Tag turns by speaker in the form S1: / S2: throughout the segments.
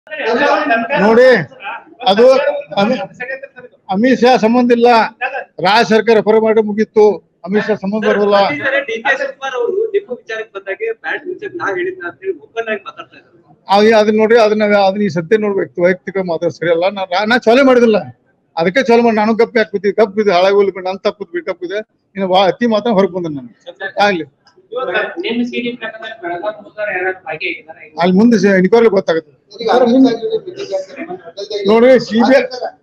S1: ನೋಡಿ ಅದು ಅಮಿತ್ ಶಾ ಸಂಬಂಧ ಇಲ್ಲ. ರಾಜ್ಯ ಸರ್ಕಾರ ರೆಫರ್ ಮಾಡಿ ಮುಗಿತ್ತು. ಅಮಿತ್ ಶಾ ಸಂಬಂಧ ಬರೋಲ್ಲ. ಅದನ್ನ ನೋಡಿ ಅದನ್ನ ಈ ಸತ್ಯ ನೋಡ್ಬೇಕು. ವೈಯಕ್ತಿಕ ಮಾತ್ರ ಸರಿಯಲ್ಲ. ನಾ ಚಾಲೂ ಮಾಡಿದಿಲ್ಲ, ಅದಕ್ಕೆ ಚಾಲೂ ಮಾಡಿ. ನಾನು ಗಪ್ಪಿ ಹಾಕ್ಬಿದ್ದೆ, ಕಪ್ಪಿದೆ, ಹಾಳಾಗಿ ಹೋಗ್ಲಿಕ್ಕೆ ನಾನು ತಪ್ಪಿದೆ. ಇನ್ನು ಅತಿ ಮಾತ್ರ ಹೊರಗೆ ಬಂದ ನಾನು ಆಗ್ಲಿ. ಅಲ್ಲಿ ಮುಂದೆ ಎನ್ಕ್ವೈರಿ ಗೊತ್ತಾಗುತ್ತೆ ನೋಡಿ. ಸಿಬಿಐ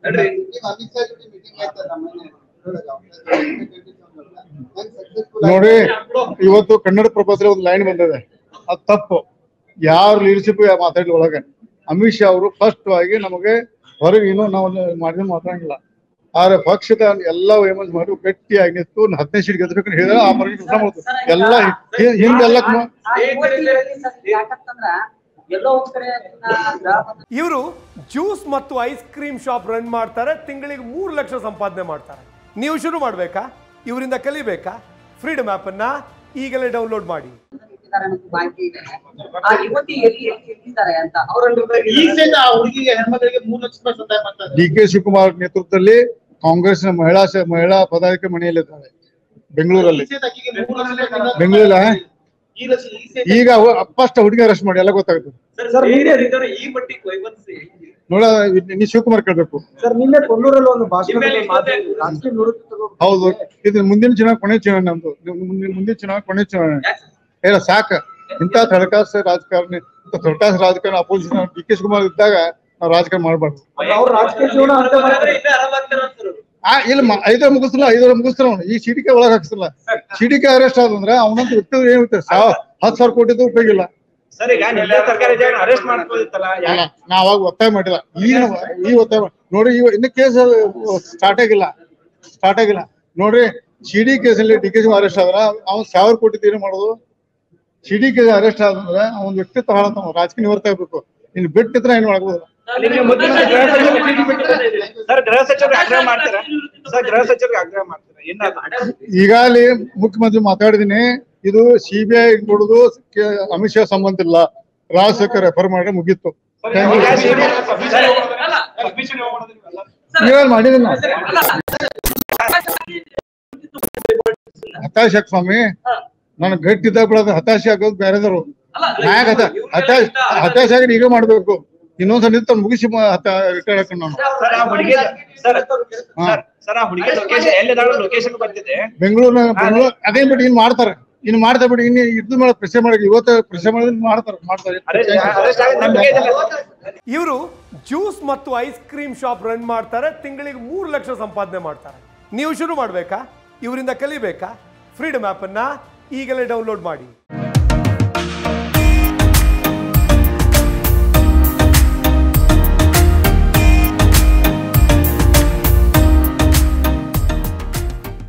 S1: ನೋಡಿ, ಇವತ್ತು ಕನ್ನಡ ಪ್ರಭದಲ್ಲಿ ಒಂದು ಲೈನ್ ಬಂದಿದೆ, ಅದು ತಪ್ಪು. ಯಾರು ಲೀಡರ್ಶಿಪ್ ಮಾತಾಡಿ ಒಳಗೆ ಅಮಿತ್ ಶಾ ಅವರು ಫಸ್ಟ್ ಆಗಿ ನಮಗೆ ಹೊರಗೆ ಏನೋ ನಾವು ಮಾತಾಡಂಗಿಲ್ಲ. ಆದ್ರೆ ಪಕ್ಷದ ಎಲ್ಲ ವೈಮನ್ಸ್ ಮಾಡಿ ಗಟ್ಟಿಯಾಗಿ ನಿಂತು 15 ಸೀಟ್ ಗೆದ್ದಬೇಕು ಹೇಳಿದ್ರೆ ಆ ಮರಗೆ ಕೆಲಸ ಮಾಡ್ತು ಎಲ್ಲ ಹಿಂಗೆಲ್ಲ.
S2: ಇವರು ಜ್ಯೂಸ್ ಮತ್ತು ಐಸ್ ಕ್ರೀಮ್ ಶಾಪ್ ರನ್ ಮಾಡ್ತಾರೆ. ತಿಂಗಳಿಗೆ 3 ಲಕ್ಷ ಸಂಪಾದನೆ ಮಾಡ್ತಾರೆ. ನೀವು ಶುರು ಮಾಡ್ಬೇಕಾ? ಇವರಿಂದ ಕಲಿಬೇಕಾ? ಫ್ರೀಡಮ್ ಆಪ್ ಅನ್ನ ಈಗಲೇ ಡೌನ್ಲೋಡ್ ಮಾಡಿ.
S1: ಡಿ.ಕೆ. ಶಿವಕುಮಾರ್ ನೇತೃತ್ವದಲ್ಲಿ ಕಾಂಗ್ರೆಸ್ನ ಮಹಿಳಾ ಪದಾಧಿಕಾರಿ ಮನೆಯಲ್ಲಿದ್ದಾರೆ ಬೆಂಗಳೂರಲ್ಲಿ. ಈಗ ಫಸ್ಟ್ ಹುಡುಗಿ ಅರೆಸ್ಟ್ ಮಾಡಿ ಎಲ್ಲ ಗೊತ್ತಾಗುತ್ತೆ ನೋಡ. ನೀ ಶಿವಕುಮಾರ್ ಕೇಳ್ಬೇಕು. ಹೌದು, ಇದು ಮುಂದಿನ ಚುನಾವಣೆ ಕೊನೆ ಚುನಾವಣೆ. ನಮ್ದು ಮುಂದಿನ ಚುನಾವಣೆ ಕೊನೆ ಚುನಾವಣೆ. ಹೇಳ ಸಾಕ ಇಂತ ಥರ್ಡ್ ರಾಜಕಾರಣ ಅಪೋಸಿಷನ್ ಡಿ.ಕೆ. ಶಿವಕುಮಾರ್ ಇದ್ದಾಗ ನಾವು ರಾಜಕಾರಣ ಮಾಡಬಾರ್ದು. ಇಲ್ಲ 5 ಮುಗಿಸ್ತಾರ. ಈ ಸಿಡಿಕೆ ಒಳಗೆ ಹಾಕ್ಸಲ್ಲ. ಸಿಡಿಕೆ ಅರೆಸ್ಟ್ ಆದಂದ್ರೆ ಅವನಂತ ವ್ಯಕ್ತಿ ಏನಿರುತ್ತೆ 10,000 ಕೋಟಿದು ಉಪಯೋಗ ಇಲ್ಲ. ನಾ ಅವಾಗ ಒತ್ತಾಯ ಮಾಡಿಲ್ಲ, ಈಗ ಒತ್ತಾಯ ನೋಡಿ. ಇನ್ನು ಕೇಸ್ ಸ್ಟಾರ್ಟ್ ಆಗಿಲ್ಲ ನೋಡ್ರಿ. ಸಿಡಿ ಕೇಸಲ್ಲಿ ಡಿ.ಕೆ. ಶಿವಕುಮಾರ್ ಅರೆಸ್ಟ್ ಆದ್ರ ಅವ್ನು 1,000 ಕೋಟಿ ಏನು ಮಾಡೋದು? ಸಿಡಿ ಕೇಸ್ ಅರೆಸ್ಟ್ ಆದ್ರೆ ಅವ್ನ ವ್ಯಕ್ತಿತ್ವ ಹಾಳತಾವ, ರಾಜಕೀಯ ನಿವರ್ತ ಆಗ್ಬೇಕು. ಇನ್ನು ಬಿಟ್ಟಿದ್ರೆ ಏನ್ ಮಾಡ್ಬೋದು? ಈಗಾಗಲೇ ಮುಖ್ಯಮಂತ್ರಿ ಮಾತಾಡಿದೀನಿ, ಇದು ಸಿಬಿಐ ಕೊಡುದು ಅಮಿತ್ ಶಾ ಸಂಬಂಧ ಇಲ್ಲ. ರಾಜ್ಯ ಸರ್ಕಾರ ರೆಫರ್ ಮಾಡಿ ಮುಗೀತು. ಮಾಡಿದಿಲ್ಲ ಹತಾಶ ಸ್ವಾಮಿ. ನನ್ ಗಟ್ಟಿದ್ದಾಗ ಬಿಡೋದು ಹತಾಶೆ ಆಗೋದು ಬೇರೆದವರು. ಹತಾಶ ಆಗಿ ಈಗ ಮಾಡ್ಬೇಕು. ಇನ್ನೊಂದ್ಸಲ ನಿಂತ ಮುಗಿಸಿ ರಿಟೈರ್ ಹಾಕೊಂಡು ನಾನು ಬೆಂಗಳೂರು ಅದೇ ಬಿಟ್ಟು ಇನ್ನು ಮಾಡ್ತಾ ಬಿಡಿ. ಇನ್ನು ಇದ್ ಮೇಲೆ ಪ್ರೆಸ್ ಮಾಡಿ ಇವತ್ತು ಪ್ರೆಸ್ ಮಾಡ್ತಾರೆ.
S2: ಇವರು ಜ್ಯೂಸ್ ಮತ್ತು ಐಸ್ ಕ್ರೀಮ್ ಶಾಪ್ ರನ್ ಮಾಡ್ತಾರೆ. ತಿಂಗಳಿಗೆ 3 ಲಕ್ಷ ಸಂಪಾದನೆ ಮಾಡ್ತಾರೆ. ನೀವು ಶುರು ಮಾಡ್ಬೇಕಾ? ಇವರಿಂದ ಕಲಿಬೇಕಾ? ಫ್ರೀಡಮ್ ಆಪ್ ಅನ್ನ ಈಗಲೇ ಡೌನ್ಲೋಡ್ ಮಾಡಿ.